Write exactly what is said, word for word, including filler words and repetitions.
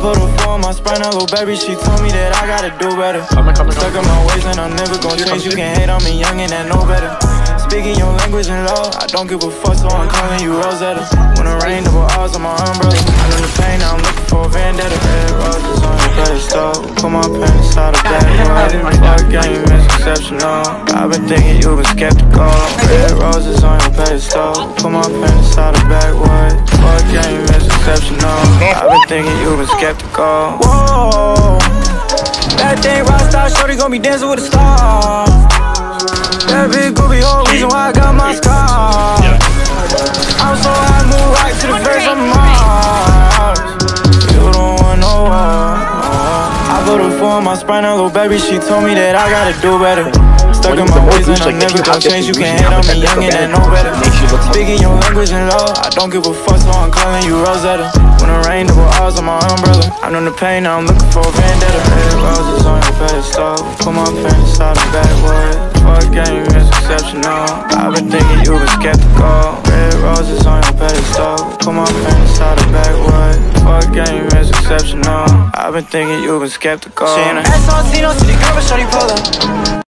put her four on my spine, a little baby, she told me that I gotta do better. Coming, coming, Stuck in my ways and I'm never gonna change. You can hate on me young and I know better. Speaking your language in law, I don't give a fuck, so I'm calling you Rosetta. When it rain, double R's on my umbrella. I'm in the pain, now I'm looking for a vendetta. Red roses on your pedestal, put my pen inside a bag. Fuck game is exceptional. I've been thinking you've been skeptical. Red roses on your pedestal, put my pen inside a backwood. Fuck game is exceptional. I've been thinking you've been skeptical. Whoa, that thing rockstar, shorty gon' be dancing with a star. That big groovy whole reason why I got my scar. I'm so high, move right to the face of Mars. You don't want no war. I put her four on my spine, a little baby, she told me that I gotta do better. Stuck in my ways and I'm never gonna change. You can hate on me young and I know better. Speaking your language in law, I don't give a fuck, so I'm calling you Rosetta. When it rain, double R's on my umbrella. I'm in the pain, now I'm looking for a vendetta. Red roses on your pedestal, put my pen inside a backwood. Fuck game is exceptional. I've been thinking you've been skeptical. Red roses on your pedestal, put my pen inside a backwood. Fuck game is exceptional. I've been thinking you've been skeptical. She in a S on City girl, but shawty pull up.